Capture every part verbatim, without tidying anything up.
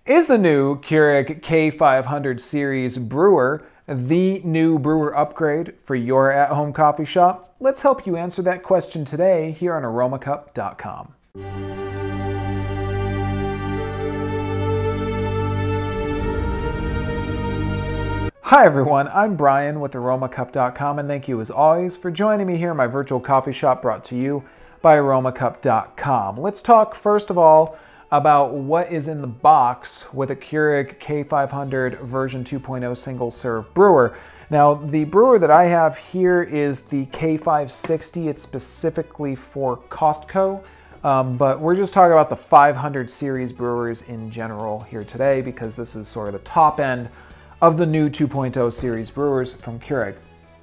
Is the new Keurig K five hundred series brewer the new brewer upgrade for your at-home coffee shop? Let's help you answer that question today here on aroma cup dot com. Hi everyone, I'm Brian with aroma cup dot com, and thank you as always for joining me here in my virtual coffee shop brought to you by aroma cup dot com. Let's talk first of all about what is in the box with a Keurig K five hundred version two point oh single serve brewer. Now, the brewer that I have here is the K five sixty. It's specifically for Costco, um, but we're just talking about the five hundred series brewers in general here today because this is sort of the top end of the new two point oh series brewers from Keurig.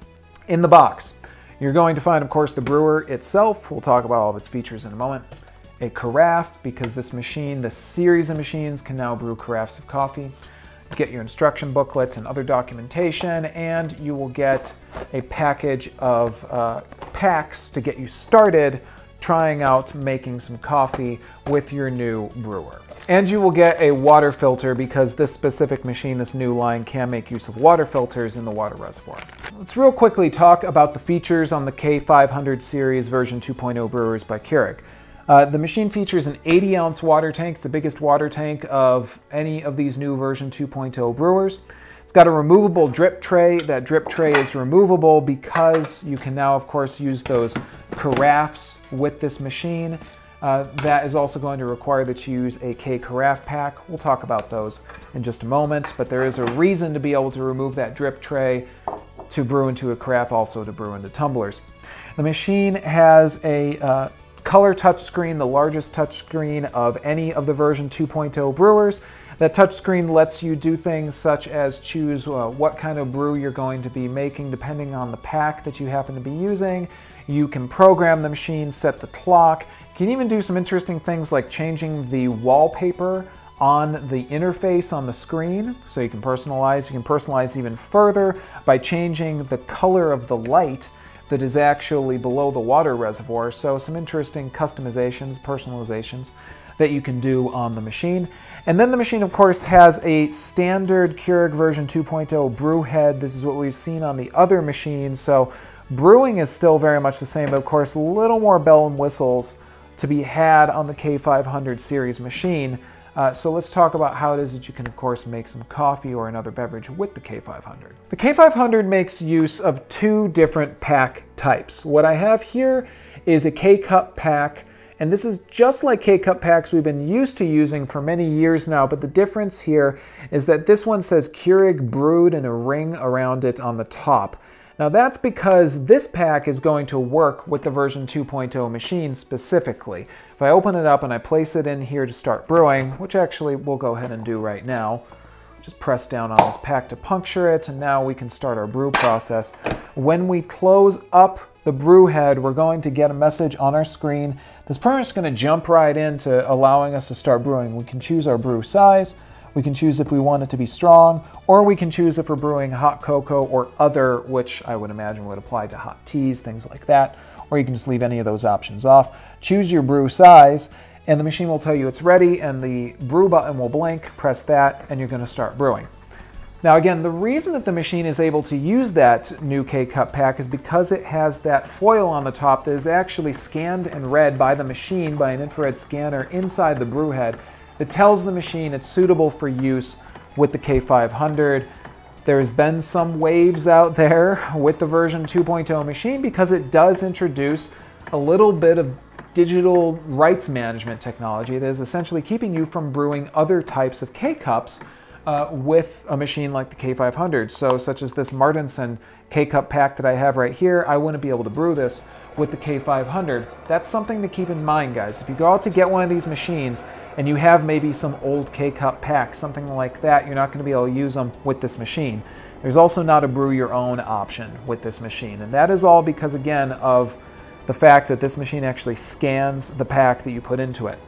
In the box, you're going to find, of course, the brewer itself. We'll talk about all of its features in a moment. A carafe, because this machine, this series of machines, can now brew carafes of coffee. Get your instruction booklet and other documentation, and you will get a package of uh, packs to get you started trying out making some coffee with your new brewer. And you will get a water filter because this specific machine, this new line, can make use of water filters in the water reservoir. Let's real quickly talk about the features on the K five hundred series version two point oh brewers by Keurig. Uh, the machine features an eighty ounce water tank. It's the biggest water tank of any of these new version two point oh brewers. It's got a removable drip tray. That drip tray is removable because you can now, of course, use those carafes with this machine. Uh, that is also going to require that you use a K-Carafe pack. We'll talk about those in just a moment, but there is a reason to be able to remove that drip tray to brew into a carafe, also to brew into tumblers. The machine has a uh, color touchscreen, the largest touchscreen of any of the version two point oh brewers. That touchscreen lets you do things such as choose uh, what kind of brew you're going to be making depending on the pack that you happen to be using. You can program the machine, set the clock. You can even do some interesting things like changing the wallpaper on the interface on the screen, so you can personalize. You can personalize even further by changing the color of the light that is actually below the water reservoir. So some interesting customizations, personalizations that you can do on the machine. And then the machine, of course, has a standard Keurig version two point oh brew head. This is what we've seen on the other machines. So brewing is still very much the same, but of course, a little more bell and whistles to be had on the K five hundred series machine. Uh, so let's talk about how it is that you can, of course, make some coffee or another beverage with the K five hundred. The K five hundred makes use of two different pack types. What I have here is a K-Cup pack, and this is just like K-Cup packs we've been used to using for many years now, but the difference here is that this one says Keurig Brewed and a ring around it on the top. Now that's because this pack is going to work with the version two point oh machine specifically. If I open it up and I place it in here to start brewing, which actually we'll go ahead and do right now, just press down on this pack to puncture it, and now we can start our brew process. When we close up the brew head, we're going to get a message on our screen that's pretty much going to jump right into allowing us to start brewing. We can choose our brew size. We can choose if we want it to be strong, or we can choose if we're brewing hot cocoa or other, which I would imagine would apply to hot teas, things like that. Or you can just leave any of those options off. Choose your brew size, and the machine will tell you it's ready, and the brew button will blink. Press that, and you're going to start brewing. Now again, the reason that the machine is able to use that new K-Cup pack is because it has that foil on the top that is actually scanned and read by the machine by an infrared scanner inside the brew head that tells the machine it's suitable for use with the K five hundred. There's been some waves out there with the version two point oh machine because it does introduce a little bit of digital rights management technology that is essentially keeping you from brewing other types of K-Cups uh, with a machine like the K five hundred. So such as this Martinson K-Cup pack that I have right here, I wouldn't be able to brew this with the K five hundred. That's something to keep in mind, guys. If you go out to get one of these machines and you have maybe some old K-Cup packs, something like that, you're not going to be able to use them with this machine. There's also not a brew your own option with this machine, and that is all because, again, of the fact that this machine actually scans the pack that you put into it.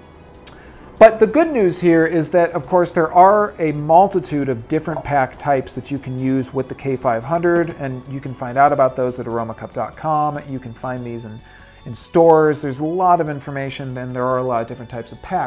But the good news here is that, of course, there are a multitude of different pack types that you can use with the K five hundred, and you can find out about those at aroma cup dot com. You can find these in, in stores. There's a lot of information, and there are a lot of different types of packs.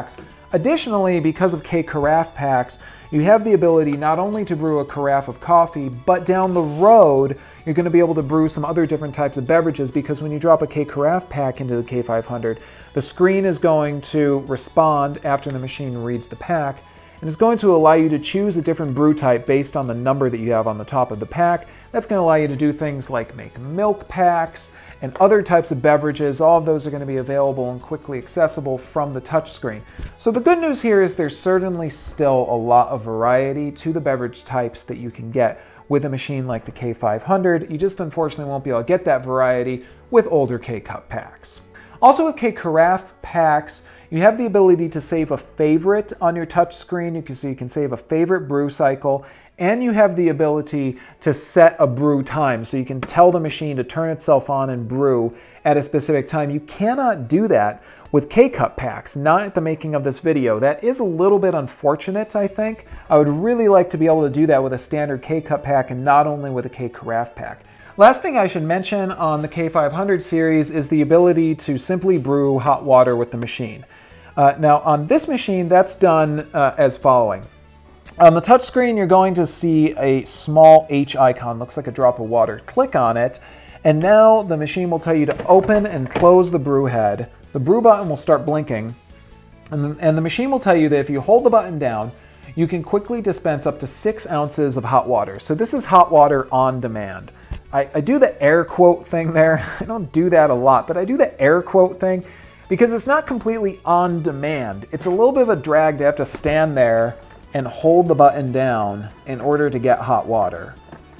Additionally, because of K-Carafe packs, you have the ability not only to brew a carafe of coffee, but down the road, you're going to be able to brew some other different types of beverages, because when you drop a K-Carafe pack into the K five hundred, the screen is going to respond after the machine reads the pack, and it's going to allow you to choose a different brew type based on the number that you have on the top of the pack. That's going to allow you to do things like make milk packs and other types of beverages. All of those are going to be available and quickly accessible from the touchscreen. So the good news here is there's certainly still a lot of variety to the beverage types that you can get with a machine like the K five hundred. You just unfortunately won't be able to get that variety with older K-Cup packs. Also with K-Carafe packs, you have the ability to save a favorite on your touchscreen. You can, so you can save a favorite brew cycle, and you have the ability to set a brew time, so you can tell the machine to turn itself on and brew at a specific time. You cannot do that with K-Cup packs, not at the making of this video. That is a little bit unfortunate, I think. I would really like to be able to do that with a standard K-Cup pack and not only with a K-Carafe pack. Last thing I should mention on the K five hundred series is the ability to simply brew hot water with the machine. Uh, now on this machine, that's done uh, as following. On the touchscreen, you're going to see a small H icon, looks like a drop of water. Click on it, and now the machine will tell you to open and close the brew head. The brew button will start blinking, and the, and the machine will tell you that if you hold the button down, you can quickly dispense up to six ounces of hot water. So this is hot water on demand. I, I do the air quote thing there. I don't do that a lot, but I do the air quote thing because it's not completely on demand. It's a little bit of a drag to have to stand there and hold the button down in order to get hot water.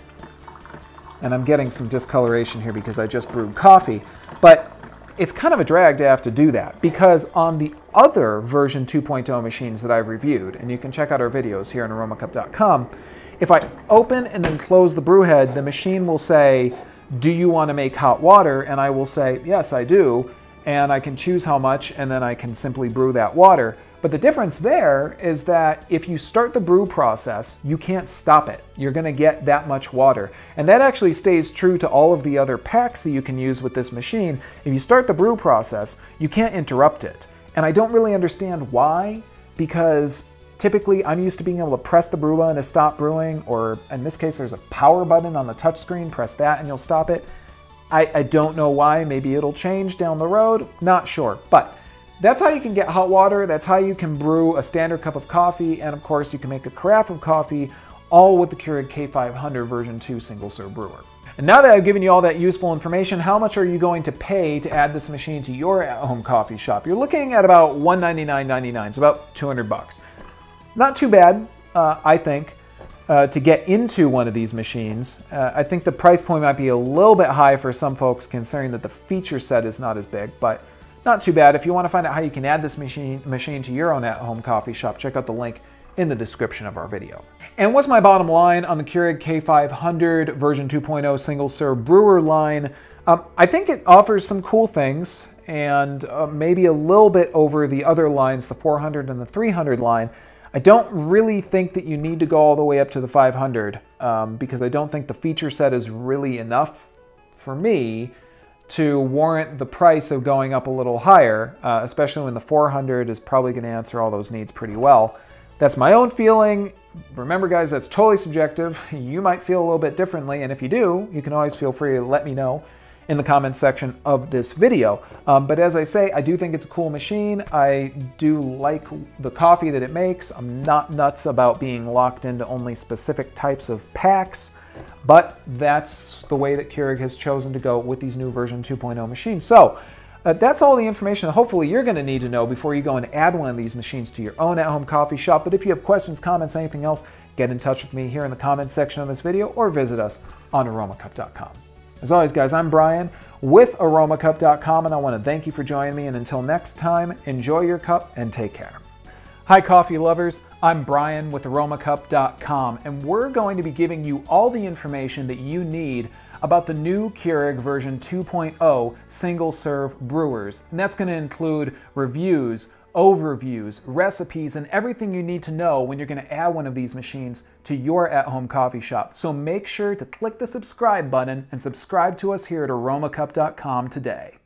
And I'm getting some discoloration here because I just brewed coffee, but it's kind of a drag to have to do that, because on the other version two point oh machines that I've reviewed, and you can check out our videos here on aroma cup dot com, if I open and then close the brew head, the machine will say, do you want to make hot water? And I will say, yes, I do. And I can choose how much, and then I can simply brew that water. But the difference there is that if you start the brew process, you can't stop it. You're going to get that much water. And that actually stays true to all of the other packs that you can use with this machine. If you start the brew process, you can't interrupt it. And I don't really understand why, because typically I'm used to being able to press the brew button to stop brewing, or in this case there's a power button on the touchscreen, press that and you'll stop it. I, I don't know why. Maybe it'll change down the road, not sure. But that's how you can get hot water. That's how you can brew a standard cup of coffee. And of course, you can make a carafe of coffee, all with the Keurig K five hundred version two single serve brewer. And now that I've given you all that useful information, how much are you going to pay to add this machine to your at-home coffee shop? You're looking at about one ninety-nine ninety-nine, so about two hundred bucks. Not too bad, uh, I think, uh, to get into one of these machines. Uh, I think the price point might be a little bit high for some folks, considering that the feature set is not as big, but not too bad. If you want to find out how you can add this machine, machine to your own at-home coffee shop, check out the link in the description of our video. And what's my bottom line on the Keurig K five hundred version two point oh single serve brewer line? Um, I think it offers some cool things, and uh, maybe a little bit over the other lines, the four hundred and the three hundred line. I don't really think that you need to go all the way up to the five hundred um, because I don't think the feature set is really enough for me to warrant the price of going up a little higher, uh, especially when the four hundred is probably going to answer all those needs pretty well. That's my own feeling. Remember guys, that's totally subjective. You might feel a little bit differently, and if you do, you can always feel free to let me know in the comments section of this video. Um, but as I say, I do think it's a cool machine. I do like the coffee that it makes. I'm not nuts about being locked into only specific types of packs, but that's the way that Keurig has chosen to go with these new version two point oh machines. So uh, that's all the information that hopefully you're going to need to know before you go and add one of these machines to your own at-home coffee shop. But if you have questions, comments, anything else, get in touch with me here in the comments section of this video or visit us on aroma cup dot com. As always, guys, I'm Brian with aroma cup dot com, and I want to thank you for joining me. And until next time, enjoy your cup and take care. Hi, coffee lovers. I'm Brian with aroma cup dot com, and we're going to be giving you all the information that you need about the new Keurig version two point oh single serve brewers. And that's going to include reviews, overviews, recipes, and everything you need to know when you're going to add one of these machines to your at-home coffee shop. So make sure to click the subscribe button and subscribe to us here at aroma cup dot com today.